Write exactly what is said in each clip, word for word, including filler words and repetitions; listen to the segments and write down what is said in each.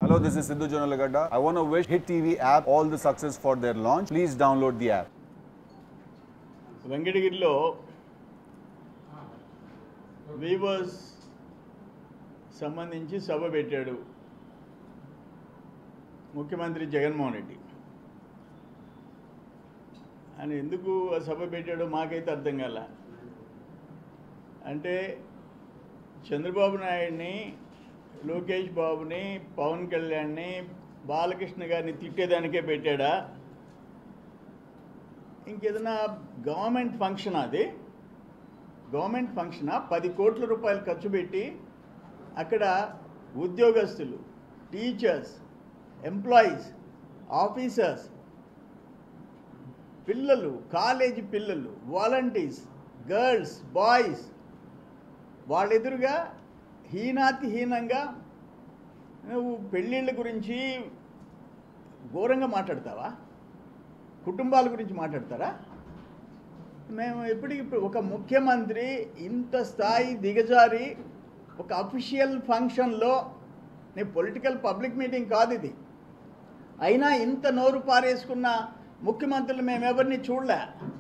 Hello, this is Sidhu Jonalagada. I want to wish Hit T V app all the success for their launch. Please download the app. వెంకటగిరిలో weavers సంబంధించి సభ పెట్టాడు ముఖ్యమంత్రి జగన్మోహన్ రెడ్డి. ఆయన ఎందుకు ఆ సభ పెట్టాడో మాకైతే అర్థం కాల. అంటే చంద్రబాబు నాయుడిని, లోకేష్ బాబుని, పవన్ కళ్యాణ్ని, బాలకృష్ణ గారిని తిట్టేదానికే పెట్టాడా, ఇంకేదైనా గవర్నమెంట్ ఫంక్షన్? అది గవర్నమెంట్ ఫంక్షనా? పది కోట్ల రూపాయలు ఖర్చు పెట్టి అక్కడ ఉద్యోగస్తులు, టీచర్స్, ఎంప్లాయీస్, ఆఫీసర్స్, పిల్లలు, కాలేజీ పిల్లలు, వాలంటీర్స్, గర్ల్స్, బాయ్స్ వాళ్ళెదురుగా హీనాతి హీనంగా నువ్వు పెళ్ళిళ్ళ గురించి ఘోరంగా మాట్లాడతావా? కుటుంబాల గురించి మాట్లాడతారా? మేము ఎప్పటికిప్పుడు ఒక ముఖ్యమంత్రి ఇంత స్థాయి దిగజారి ఒక అఫీషియల్ ఫంక్షన్లో, నేను పొలిటికల్ పబ్లిక్ మీటింగ్ కాదు ఇది, అయినా ఇంత నోరు పారేసుకున్న ముఖ్యమంత్రులు మేమెవరిని చూడలే.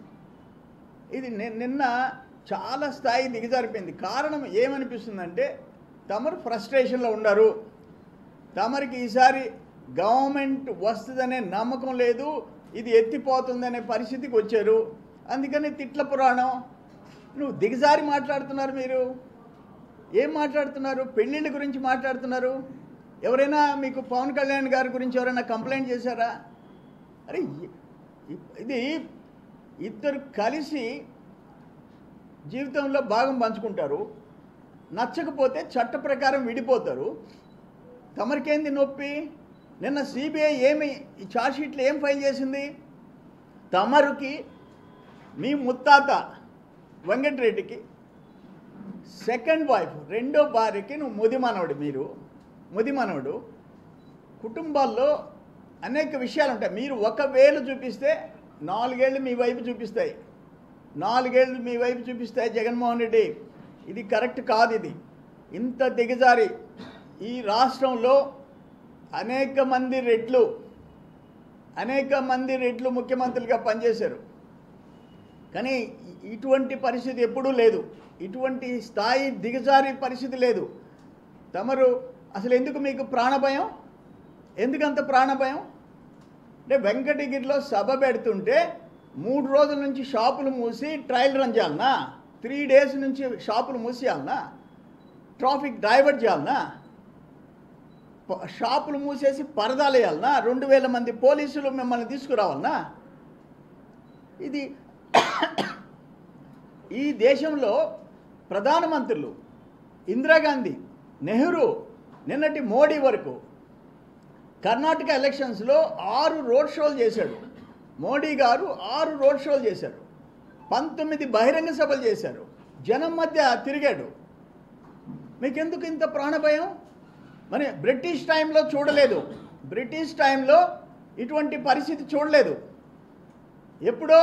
ఇది నిన్న చాలా స్థాయి దిగజారిపోయింది. కారణం ఏమనిపిస్తుందంటే, తమరు ఫ్రస్ట్రేషన్లో ఉన్నారు, తమరికి ఈసారి గవర్నమెంట్ వస్తుందనే నమ్మకం లేదు, ఇది ఎత్తిపోతుందనే పరిస్థితికి వచ్చారు. అందుకని తిట్ల పురాణం. నువ్వు దిగజారి మాట్లాడుతున్నారు. మీరు ఏం మాట్లాడుతున్నారు? పెళ్ళిళ్ళ గురించి మాట్లాడుతున్నారు. ఎవరైనా మీకు పవన్ కళ్యాణ్ గారి గురించి ఎవరైనా కంప్లైంట్ చేశారా? అరే ఇది ఇద్దరు కలిసి జీవితంలో భాగం పంచుకుంటారు, నచ్చకపోతే చట్ట ప్రకారం విడిపోతారు. తమరికేంది నొప్పి? నిన్న సిబిఐ ఏమి ఈ ఛార్జ్షీట్లో ఏం ఫైల్ చేసింది? తమరుకి మీ ముత్తాత వెంకటరెడ్డికి సెకండ్ వైఫ్, రెండో భార్యకి నువ్వు ముదిమనవుడు, మీరు ముదిమనవుడు. కుటుంబాల్లో అనేక విషయాలు ఉంటాయి. మీరు ఒక వేలు చూపిస్తే నాలుగేళ్ళు మీ వైపు చూపిస్తాయి, నాలుగేళ్ళు మీ వైపు చూపిస్తాయి. జగన్మోహన్ రెడ్డి, ఇది కరెక్ట్ కాదు. ఇది ఇంత దిగజారి ఈ రాష్ట్రంలో అనేక మంది రెడ్లు అనేక మంది రెడ్లు ముఖ్యమంత్రులుగా పనిచేశారు, కానీ ఇటువంటి పరిస్థితి ఎప్పుడూ లేదు. ఇటువంటి స్థాయి దిగజారి పరిస్థితి లేదు. తమరు అసలు ఎందుకు మీకు ప్రాణభయం? ఎందుకంత ప్రాణభయం? అంటే వెంకటగిరిలో సభ పెడుతుంటే మూడు రోజుల నుంచి షాపులు మూసి ట్రయల్ రన్ చేయాలనా? త్రీ డేస్ నుంచి షాపులు మూసేయాలనా? Traffic divert చేయాలనా? షాపులు మూసేసి పరదాలు వేయాలనా? రెండు వేల మంది పోలీసులు మిమ్మల్ని తీసుకురావాలనా? ఇది ఈ దేశంలో ప్రధానమంత్రులు ఇందిరాగాంధీ, నెహ్రూ, నిన్నటి మోడీ వరకు కర్ణాటక ఎలక్షన్స్లో ఆరు రోడ్ షోలు చేశాడు మోడీ గారు. ఆరు రోడ్ షోలు చేశారు, పంతొమ్మిది బహిరంగ సభలు చేశారు, జనం మధ్య తిరిగాడు. మీకెందుకు ఇంత ప్రాణభయం? మరి బ్రిటిష్ టైంలో చూడలేదు, బ్రిటిష్ టైంలో ఇటువంటి పరిస్థితి చూడలేదు. ఎప్పుడో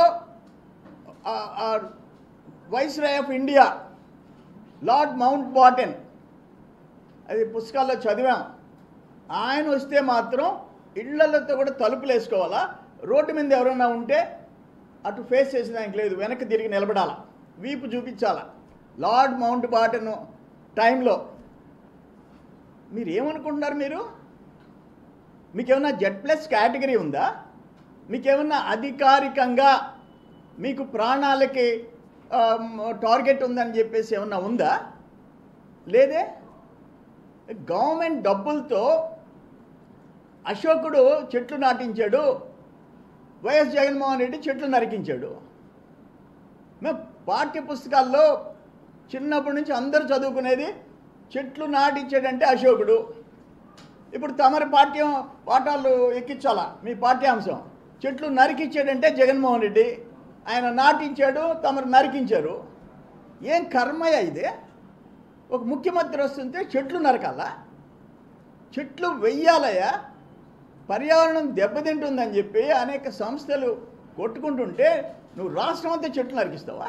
viceroy of India lord Mountbatten, అది పుస్తకాల్లో చదివాం, ఆయన వస్తే మాత్రం ఇళ్లతో కూడా తలుపులు వేసుకోవాలా, రోడ్డు మీద ఎవరైనా ఉంటే అటు ఫేస్ చేసేదానికి లేదు, వెనక్కి తిరిగి నిలబడాలా, వీపు చూపించాలా. లార్డ్ మౌంట్ బాటన్ టైంలో మీరు ఏమనుకుంటున్నారు? మీరు మీకేమన్నా జెడ్ ప్లస్ కేటగిరీ ఉందా? మీకేమన్నా అధికారికంగా మీకు ప్రాణాలకి టార్గెట్ ఉందని చెప్పేసి ఏమన్నా ఉందా? లేదే. గవర్నమెంట్ డబ్బులతో అశోకుడు చెట్లు నాటించాడు, వైఎస్ జగన్మోహన్ రెడ్డి చెట్లు నరికించాడు. మేము పాఠ్య పుస్తకాల్లో చిన్నప్పటి నుంచి అందరూ చదువుకునేది చెట్లు నాటించాడంటే అశోకుడు. ఇప్పుడు తమరి పాఠ్యం పాఠాలు ఎక్కించాలా? మీ పాఠ్యాంశం చెట్లు నరికించాడంటే జగన్మోహన్ రెడ్డి, ఆయన నాటించాడు, తమరు నరికించారు. ఏం కర్మయ్య ఇదే? ఒక ముఖ్యమంత్రి వస్తుంటే చెట్లు నరకాలా? చెట్లు వెయ్యాలయ్యా, పర్యావరణం దెబ్బతింటుందని చెప్పి అనేక సంస్థలు కొట్టుకుంటుంటే నువ్వు రాష్ట్రం అంతా చెట్లు నరికిస్తావా?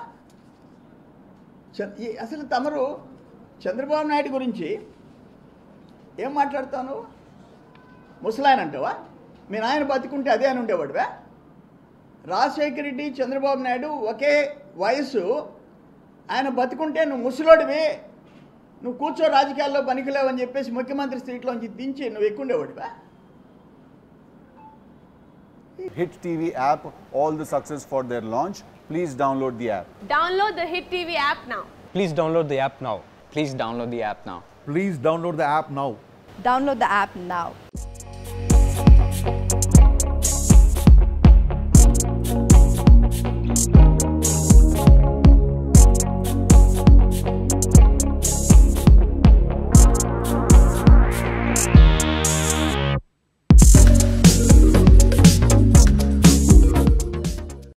అసలు తమరు చంద్రబాబు నాయుడు గురించి ఏం మాట్లాడతాను? ముసలాయన అంటావా? మీ నాయన బతికుంటే అదే అని ఉండేవాడువా? రాజశేఖర రెడ్డి, చంద్రబాబు నాయుడు ఒకే వయసు. ఆయన బతికుంటే నువ్వు ముసలోడివి, నువ్వు కూర్చో రాజకీయాల్లో పనికిలేవని చెప్పేసి ముఖ్యమంత్రి సీట్లోంచి దించి నువ్వు ఎక్కుండేవాడివా? Hit T V app, all the success for their launch. Please download the app. Download the Hit T V app now. Please download the app now. Please download the app now. Please download the app now. Download the app now.